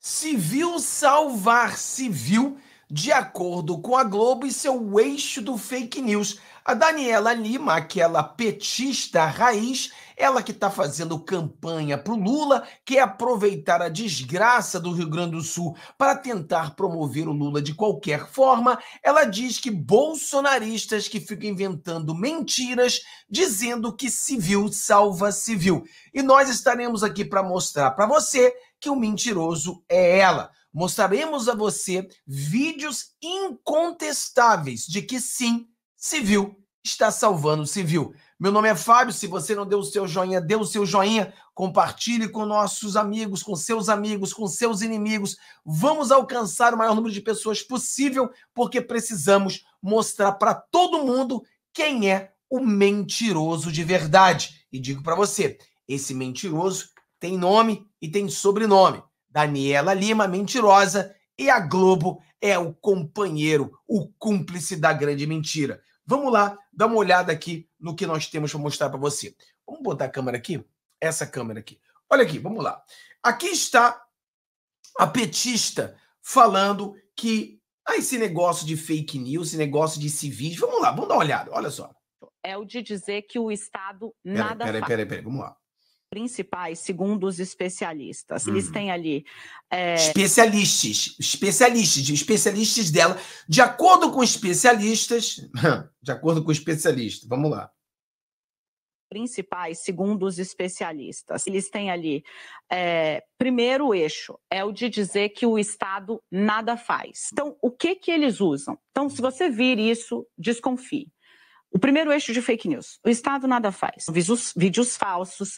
Civil salvar civil, de acordo com a Globo e seu eixo do fake news. A Daniela Lima, aquela petista raiz, ela que está fazendo campanha para o Lula, quer aproveitar a desgraça do Rio Grande do Sul para tentar promover o Lula de qualquer forma. Ela diz que bolsonaristas que ficam inventando mentiras, dizendo que civil salva civil. E nós estaremos aqui para mostrar para você que o mentiroso é ela. Mostraremos a você vídeos incontestáveis de que sim, civil está salvando civil. Meu nome é Fábio, se você não deu o seu joinha, dê o seu joinha, compartilhe com nossos amigos, com seus inimigos. Vamos alcançar o maior número de pessoas possível, porque precisamos mostrar para todo mundo quem é o mentiroso de verdade. E digo para você, esse mentiroso tem nome e tem sobrenome. Daniela Lima, mentirosa, e a Globo é o companheiro, o cúmplice da grande mentira. Vamos lá, dar uma olhada aqui no que nós temos para mostrar para você. Vamos botar a câmera aqui? Essa câmera aqui. Olha aqui, vamos lá. Aqui está a petista falando que esse negócio de fake news, esse negócio de civis, vamos lá, vamos dar uma olhada, olha só. É o de dizer que o Estado nada faz. Peraí, vamos lá. Principais, segundo os especialistas. Eles têm ali... Especialistas dela. De acordo com especialistas, vamos lá. Principais, segundo os especialistas. Eles têm ali, primeiro eixo, é o de dizer que o Estado nada faz. Então, o que eles usam? Então, se você vir isso, desconfie. O primeiro eixo de fake news, o Estado nada faz. Vídeos falsos,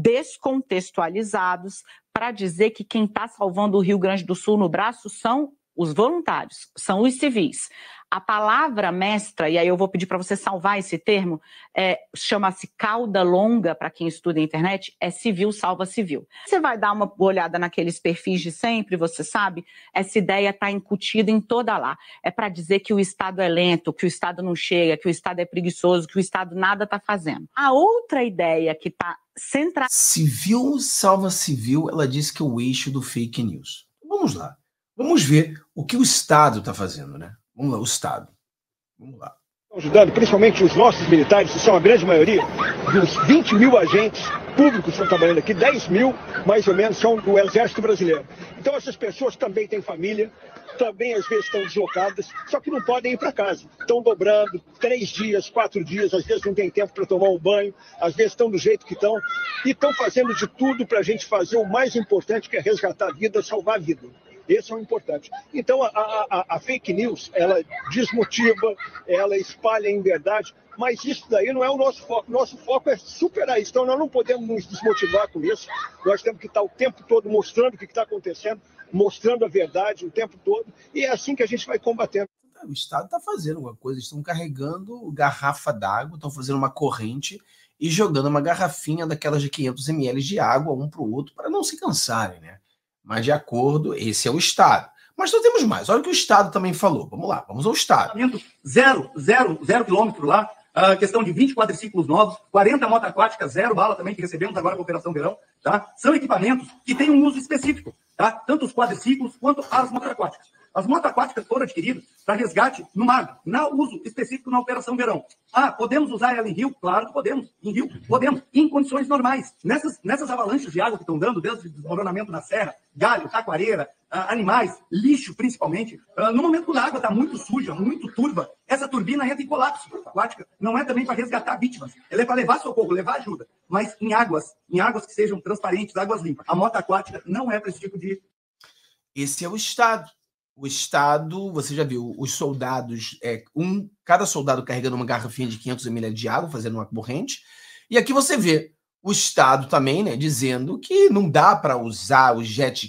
descontextualizados, para dizer que quem está salvando o Rio Grande do Sul no braço são os voluntários, são os civis. A palavra mestra, e aí eu vou pedir para você salvar esse termo, chama-se cauda longa, para quem estuda a internet, é civil salva civil. Você vai dar uma olhada naqueles perfis de sempre, você sabe, essa ideia está incutida em toda lá. É para dizer que o Estado é lento, que o Estado não chega, que o Estado é preguiçoso, que o Estado nada está fazendo. A outra ideia que está centrada... Civil salva civil, ela disse que é o eixo do fake news. Vamos lá. Vamos ver o que o Estado está fazendo, né? Vamos lá, o Estado. Vamos lá. Ajudando principalmente os nossos militares, que são a grande maioria, dos 20 mil agentes públicos que estão trabalhando aqui, 10 mil, mais ou menos, são do Exército Brasileiro. Então essas pessoas também têm família, também às vezes estão deslocadas, só que não podem ir para casa. Estão dobrando 3 dias, 4 dias, às vezes não tem tempo para tomar um banho, às vezes estão do jeito que estão, e estão fazendo de tudo para a gente fazer o mais importante, que é resgatar a vida, salvar a vida. Esse é o importante. Então, a fake news, ela desmotiva, ela espalha a inverdade, mas isso daí não é o nosso foco. Nosso foco é superar isso. Então, nós não podemos nos desmotivar com isso. Nós temos que estar o tempo todo mostrando o que está acontecendo, mostrando a verdade o tempo todo, e é assim que a gente vai combatendo. O Estado está fazendo alguma coisa, estão carregando garrafa d'água, estão fazendo uma corrente e jogando uma garrafinha daquelas de 500 ml de água um para o outro, para não se cansarem, né? Mas de acordo, esse é o Estado. Mas nós temos mais. Olha o que o Estado também falou. Vamos lá, vamos ao Estado. Zero quilômetro lá. A questão de 20 quadriciclos novos, 40 moto aquáticas, 0 bala também, que recebemos agora com a Operação Verão. Tá? São equipamentos que têm um uso específico. Tá? Tanto os quadriciclos quanto as moto aquáticas. As motos aquáticas foram adquiridas para resgate no mar, no uso específico na Operação Verão. Podemos usar ela em rio? Claro que podemos. Em rio, podemos. Em condições normais. Nessas avalanches de água que estão dando, desde o desmoronamento na serra, galho, taquareira, animais, lixo principalmente, no momento que a água está muito suja, muito turva, essa turbina entra em colapso aquática. Não é também para resgatar vítimas. Ela é para levar socorro, levar ajuda. Mas em águas que sejam transparentes, águas limpas. A moto aquática não é para esse tipo de... Esse é o Estado. O Estado, você já viu, os soldados, cada soldado carregando uma garrafinha de 500 ml de água, fazendo uma corrente. E aqui você vê o Estado também, né, dizendo que não dá para usar os jet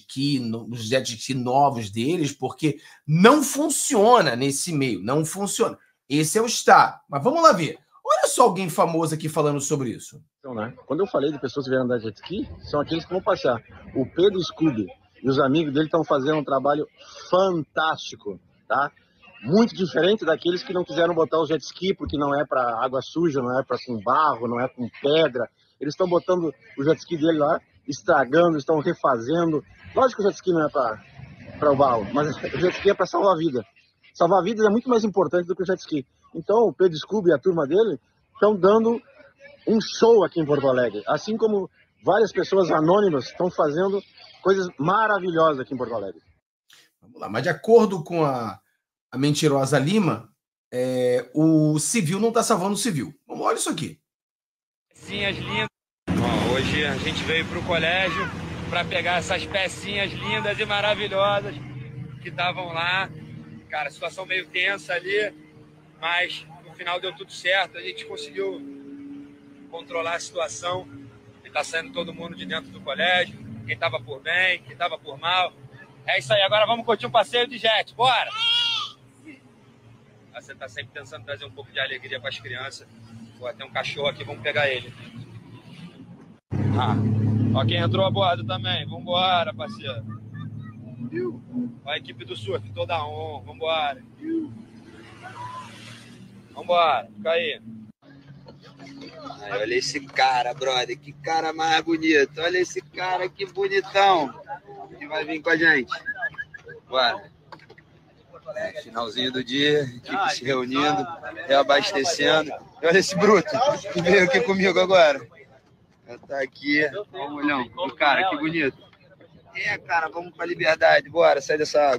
ski novos deles, porque não funciona nesse meio, não funciona. Esse é o Estado. Mas vamos lá ver. Olha só alguém famoso aqui falando sobre isso. Então, né, quando eu falei de pessoas que vieram andar de jet ski, são aqueles que vão passear. O Pedro Scooby e os amigos dele estão fazendo um trabalho fantástico, tá? Muito diferente daqueles que não quiseram botar o jet ski, porque não é para água suja, não é para com barro, não é com pedra. Eles estão botando o jet ski dele lá estragando, estão refazendo. Lógico que o jet ski não é para o barro, mas o jet ski é para salvar a vida. Salvar vidas é muito mais importante do que o jet ski. Então, o Pedro Scooby e a turma dele estão dando um show aqui em Porto Alegre. Assim como várias pessoas anônimas estão fazendo coisas maravilhosas aqui em Porto Alegre. Vamos lá, mas de acordo com a mentirosa Lima, o civil não está salvando o civil. Vamos olhar isso aqui. Pecinhas lindas. Bom, hoje a gente veio para o colégio para pegar essas pecinhas lindas e maravilhosas que estavam lá. Cara, situação meio tensa ali, mas no final deu tudo certo. A gente conseguiu controlar a situação. E tá saindo todo mundo de dentro do colégio. Quem estava por bem, quem estava por mal. É isso aí, agora vamos curtir um passeio de jet. Bora! Você tá sempre pensando em trazer um pouco de alegria para as crianças. Pô, tem um cachorro aqui, vamos pegar ele. Ó quem entrou a bordo também. Vambora, parceiro. Ó a equipe do surf, toda on. Vambora. Vambora, fica aí. Ai, olha esse cara, brother. Que cara mais bonito. Olha esse cara, que bonitão. Que vai vir com a gente. Bora. Finalzinho do dia, equipe se reunindo, reabastecendo. E olha esse bruto que veio aqui comigo agora. Já tá aqui. Olha o olhão do cara, que bonito. Cara, vamos pra liberdade. Bora, sai dessa água.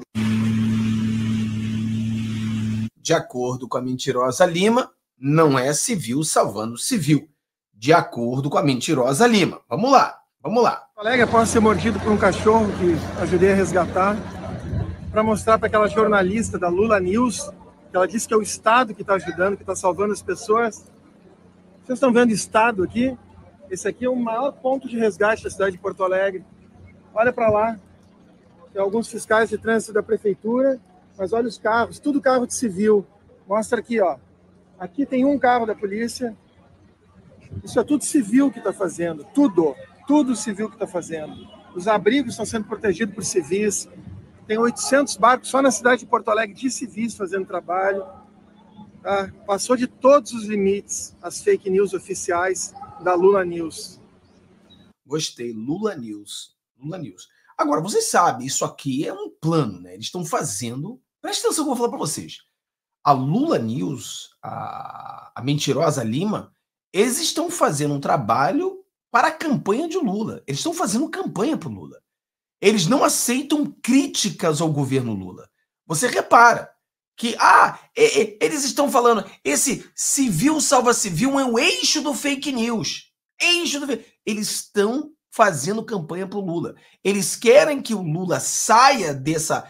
De acordo com a mentirosa Lima, não é civil salvando civil. De acordo com a mentirosa Lima. Vamos lá, vamos lá. O colega pode ser mordido por um cachorro que ajudei a resgatar, para mostrar para aquela jornalista da Lula News, que ela disse que é o Estado que está ajudando, que está salvando as pessoas. Vocês estão vendo o Estado aqui? Esse aqui é o maior ponto de resgate da cidade de Porto Alegre. Olha para lá, tem alguns fiscais de trânsito da prefeitura, mas olha os carros, tudo carro de civil. Mostra aqui, ó. Aqui tem um carro da polícia. Isso é tudo civil que está fazendo, tudo civil que está fazendo. Os abrigos estão sendo protegidos por civis. Tem 800 barcos só na cidade de Porto Alegre de civis fazendo trabalho. Tá? Passou de todos os limites as fake news oficiais da Lula News. Gostei, Lula News. Lula News. Agora, vocês sabem, isso aqui é um plano, né? Eles estão fazendo... Presta atenção que eu vou falar para vocês. A Lula News, a mentirosa Lima, eles estão fazendo um trabalho para a campanha de Lula. Eles estão fazendo campanha para o Lula. Eles não aceitam críticas ao governo Lula. Você repara que eles estão falando, esse civil salva civil é o eixo do fake news. Eles estão fazendo campanha para o Lula. Eles querem que o Lula saia dessa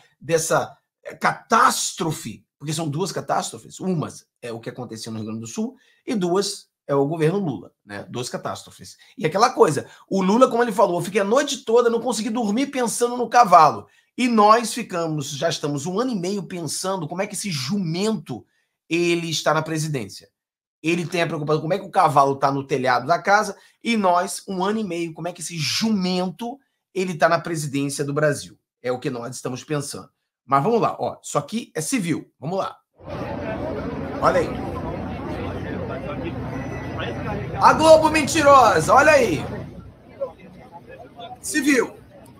catástrofe, porque são duas catástrofes. Uma é o que aconteceu no Rio Grande do Sul e duas é o governo Lula, né? Duas catástrofes. E aquela coisa, o Lula, como ele falou, eu fiquei a noite toda, não consegui dormir pensando no cavalo. E nós já estamos 1 ano e meio pensando como é que esse jumento ele está na presidência. Ele tem a preocupação como é que o cavalo está no telhado da casa e nós, 1 ano e meio, como é que esse jumento ele está na presidência do Brasil. É o que nós estamos pensando. Mas vamos lá, ó, isso aqui é civil. Vamos lá. Olha aí. A Globo mentirosa, olha aí. Civil.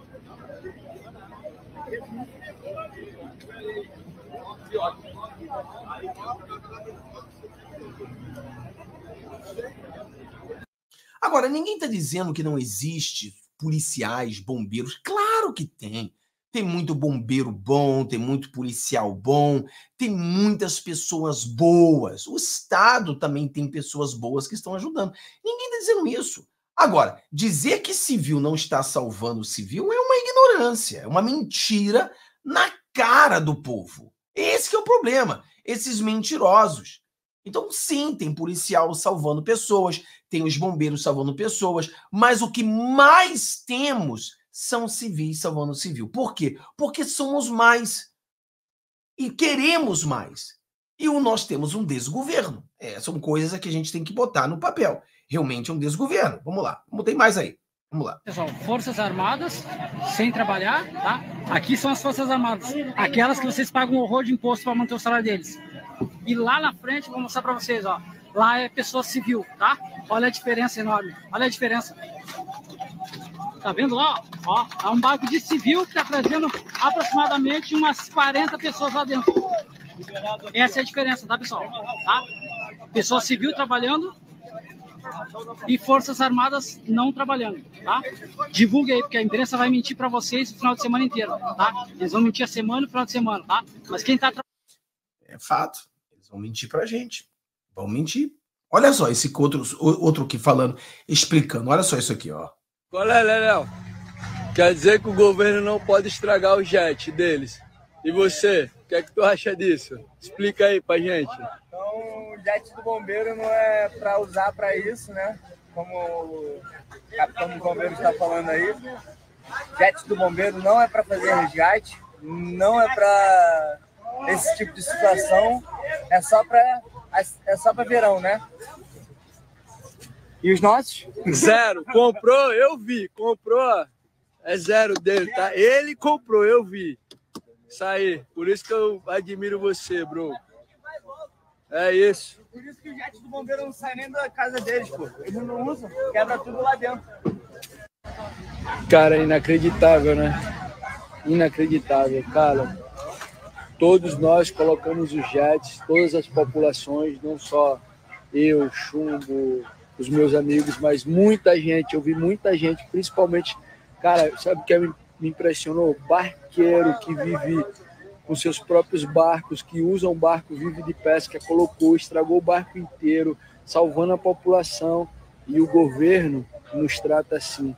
Agora, ninguém está dizendo que não existe policiais, bombeiros. Claro que tem. Tem muito bombeiro bom, tem muito policial bom, tem muitas pessoas boas. O Estado também tem pessoas boas que estão ajudando. Ninguém está dizendo isso. Agora, dizer que civil não está salvando o civil é uma ignorância, é uma mentira na cara do povo. Esse que é o problema, esses mentirosos. Então, sim, tem policial salvando pessoas, tem os bombeiros salvando pessoas, mas o que mais temos são civis salvando civil. Por quê? Porque somos mais e queremos mais. E nós temos um desgoverno. São coisas que a gente tem que botar no papel. Realmente é um desgoverno. Vamos lá. Tem mais aí. Vamos lá. Pessoal, Forças Armadas, sem trabalhar, tá? Aqui são as Forças Armadas. Aquelas que vocês pagam um horror de imposto para manter o salário deles. E lá na frente, vou mostrar para vocês, ó. Lá é pessoa civil, tá? Olha a diferença enorme. Olha a diferença. Tá vendo lá? Ó, é um barco de civil que está trazendo aproximadamente umas 40 pessoas lá dentro. Essa é a diferença, tá, pessoal? Tá? Pessoa civil trabalhando e Forças Armadas não trabalhando, tá? Divulgue aí, porque a imprensa vai mentir para vocês o final de semana inteiro, tá? Eles vão mentir a semana e o final de semana, tá? Mas quem tá... É fato. Eles vão mentir pra gente. Vão mentir. Olha só esse outro aqui falando, explicando. Olha só isso aqui, ó. Qual é, Léo? Quer dizer que o governo não pode estragar o jet deles. E você, o que é que tu acha disso? Explica aí pra gente. Então, o jet do bombeiro não é para usar para isso, né? Como o capitão do bombeiro está falando aí. Jet do bombeiro não é para fazer resgate, não é para esse tipo de situação, é só para verão, né? E os nossos? Zero. Comprou, eu vi. Comprou, é zero dele, tá? Ele comprou, eu vi. Isso aí. Por isso que eu admiro você, bro. É isso. Por isso que o jet do bombeiro não sai nem da casa deles, pô. Eles não usam, quebra tudo lá dentro. Cara, inacreditável, né? Inacreditável, cara. Todos nós colocamos os jets, todas as populações, não só eu, Chumbo, os meus amigos, mas muita gente, eu vi muita gente, principalmente, cara, sabe o que me impressionou? Barqueiro que vive com seus próprios barcos, que usa um barco, vive de pesca, colocou, estragou o barco inteiro, salvando a população, e o governo nos trata assim.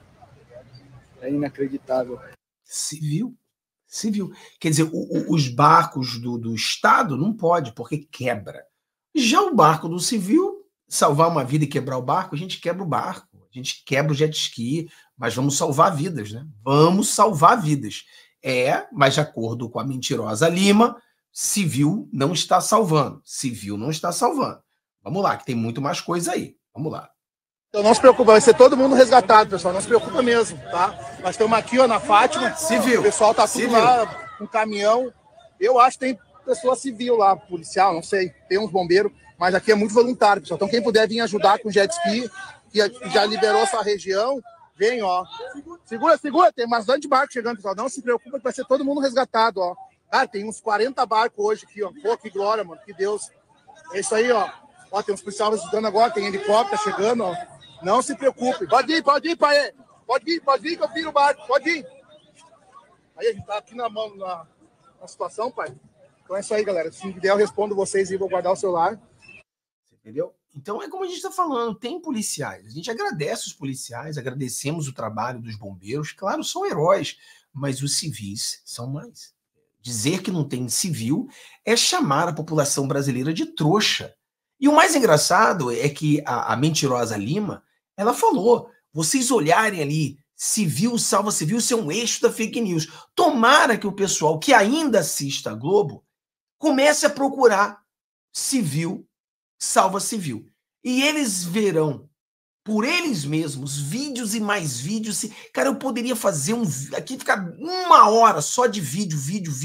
É inacreditável. Civil. Quer dizer, os barcos do Estado não pode, porque quebra. Já o barco do civil, salvar uma vida e quebrar o barco, a gente quebra o barco, a gente quebra o jet ski, mas vamos salvar vidas, né? Vamos salvar vidas. Mas de acordo com a mentirosa Lima, civil não está salvando. Civil não está salvando. Vamos lá, que tem muito mais coisa aí. Vamos lá. Então não se preocupa, vai ser todo mundo resgatado, pessoal. Não se preocupa mesmo, tá? Nós estamos aqui, ó, na Fátima. Civil. O pessoal tá tudo civil. lá, com caminhão. Eu acho que tem pessoa civil lá, policial, não sei. Tem uns bombeiros, mas aqui é muito voluntário, pessoal. Então quem puder vir ajudar com jet ski, que já liberou sua região, vem, ó. Segura, tem bastante barco chegando, pessoal. Não se preocupa que vai ser todo mundo resgatado, ó. Cara, tem uns 40 barcos hoje aqui, ó. Pô, que glória, mano, que Deus. É isso aí, ó. Ó, tem uns policiais ajudando agora, tem helicóptero chegando, ó. Não se preocupe. Pode ir, pai. Pode vir que eu viro o barco. Pode ir. Aí a gente tá aqui na situação, pai. Então é isso aí, galera. Se der, eu respondo vocês e vou guardar o celular. Entendeu? Então é como a gente está falando, tem policiais. A gente agradece os policiais, agradecemos o trabalho dos bombeiros. Claro, são heróis, mas os civis são mais. Dizer que não tem civil é chamar a população brasileira de trouxa. E o mais engraçado é que a mentirosa Lima, ela falou, vocês olharem ali, civil salva civil, isso é um eixo da fake news. Tomara que o pessoal que ainda assista a Globo comece a procurar civil salva civil. E eles verão, por eles mesmos, vídeos e mais vídeos. Cara, eu poderia fazer aqui ficar 1 hora só de vídeo,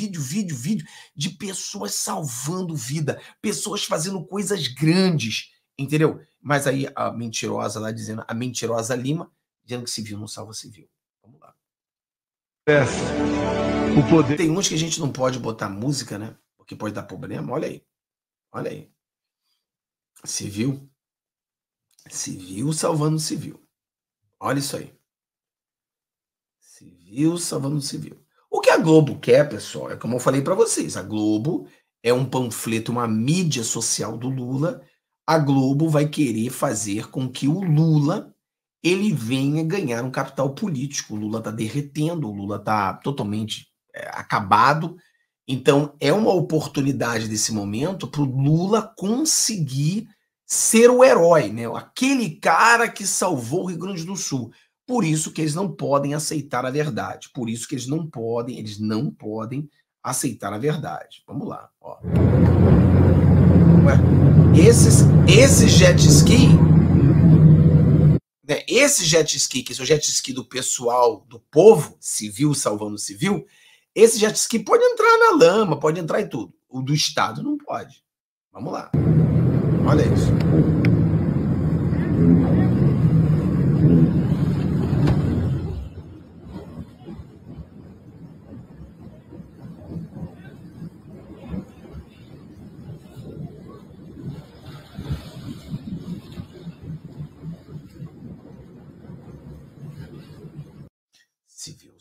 de pessoas salvando vida, pessoas fazendo coisas grandes, entendeu? Mas aí a mentirosa lá dizendo, a mentirosa Lima, dizendo que civil não salva civil. Vamos lá. O poder. Tem uns que a gente não pode botar música, né? Porque pode dar problema. Olha aí. Civil salvando civil. Olha isso aí. Civil salvando civil. O que a Globo quer, pessoal, é como eu falei para vocês. A Globo é um panfleto, uma mídia social do Lula. A Globo vai querer fazer com que o Lula ele venha ganhar um capital político. O Lula está derretendo, o Lula está totalmente acabado. Então, é uma oportunidade desse momento para o Lula conseguir ser o herói, né? Aquele cara que salvou o Rio Grande do Sul. Por isso que eles não podem aceitar a verdade. Por isso que eles não podem aceitar a verdade. Vamos lá. Ó. Ué, esse jet ski, né? Esse jet ski, que é o jet ski do pessoal, do povo, civil salvando civil, esse jet ski pode entrar na lama, pode entrar em tudo. O do Estado não pode. Vamos lá. Olha isso.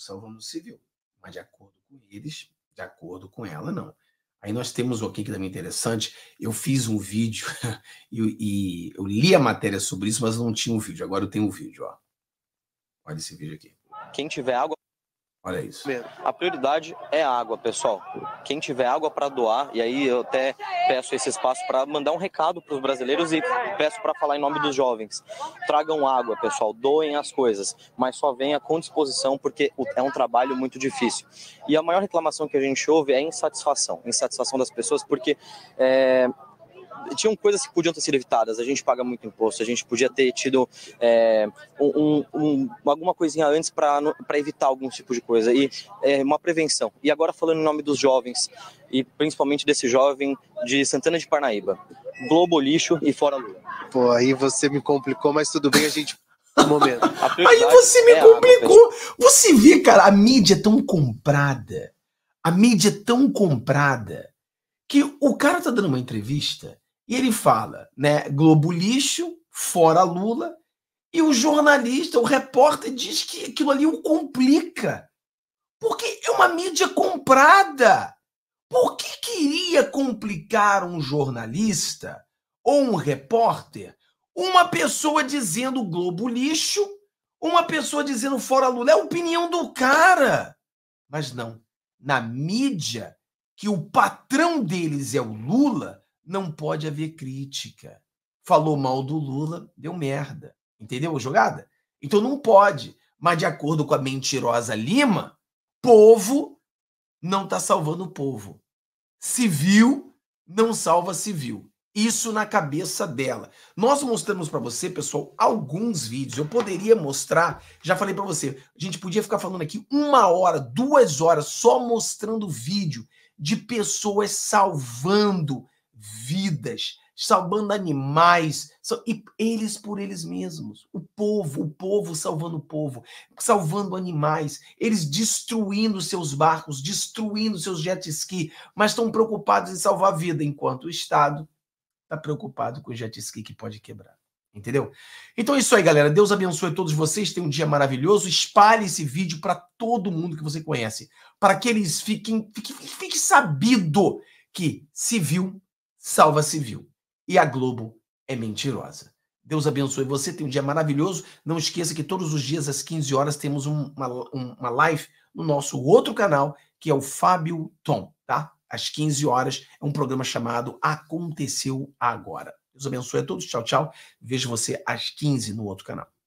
salvando o civil. Mas de acordo com eles, de acordo com ela, não. Aí nós temos o aqui que também é interessante. Eu fiz um vídeo e eu li a matéria sobre isso, mas não tinha um vídeo. Agora eu tenho um vídeo, ó. Olha esse vídeo aqui. Quem tiver água... Olha isso. A prioridade é a água, pessoal. Quem tiver água para doar, e aí eu até peço esse espaço para mandar um recado para os brasileiros e peço para falar em nome dos jovens. Tragam água, pessoal, doem as coisas, mas só venha com disposição, porque é um trabalho muito difícil. E a maior reclamação que a gente ouve é insatisfação das pessoas, porque tinham coisas que podiam ter sido evitadas. A gente paga muito imposto, a gente podia ter tido alguma coisinha antes para evitar algum tipo de coisa, e uma prevenção. E agora falando em nome dos jovens, e principalmente desse jovem de Santana de Parnaíba, Globo lixo e fora Lula. Pô, aí você me complicou, mas tudo bem, a gente... Um momento. Aí você me complicou. Você vê, cara, a mídia é tão comprada, que o cara tá dando uma entrevista e ele fala, né, Globo lixo, fora Lula, e o jornalista, o repórter diz que aquilo ali o complica. Porque é uma mídia comprada. Por que queria complicar um jornalista ou um repórter? Uma pessoa dizendo Globo lixo, uma pessoa dizendo fora Lula. É a opinião do cara. Mas não. Na mídia, que o patrão deles é o Lula, não pode haver crítica. Falou mal do Lula, deu merda. Entendeu a jogada? Então não pode. Mas de acordo com a mentirosa Lima, povo não está salvando o povo. Civil não salva civil. Isso na cabeça dela. Nós mostramos para você, pessoal, alguns vídeos. Eu poderia mostrar, já falei para você, a gente podia ficar falando aqui 1 hora, 2 horas, só mostrando vídeo de pessoas salvando vidas, salvando animais, e eles por eles mesmos. O povo salvando o povo, salvando animais, eles destruindo seus barcos, destruindo seus jet ski, mas estão preocupados em salvar a vida, enquanto o Estado está preocupado com o jet ski que pode quebrar. Entendeu? Então é isso aí, galera. Deus abençoe todos vocês. Tenham um dia maravilhoso. Espalhe esse vídeo para todo mundo que você conhece, para que eles fique sabido que civil salva civil. E a Globo é mentirosa. Deus abençoe você. Tenha um dia maravilhoso. Não esqueça que todos os dias às 15 horas temos uma live no nosso outro canal, que é o Fábio Tom, tá? Às 15 horas, é um programa chamado Aconteceu Agora. Deus abençoe a todos. Tchau, tchau. Vejo você às 15 no outro canal.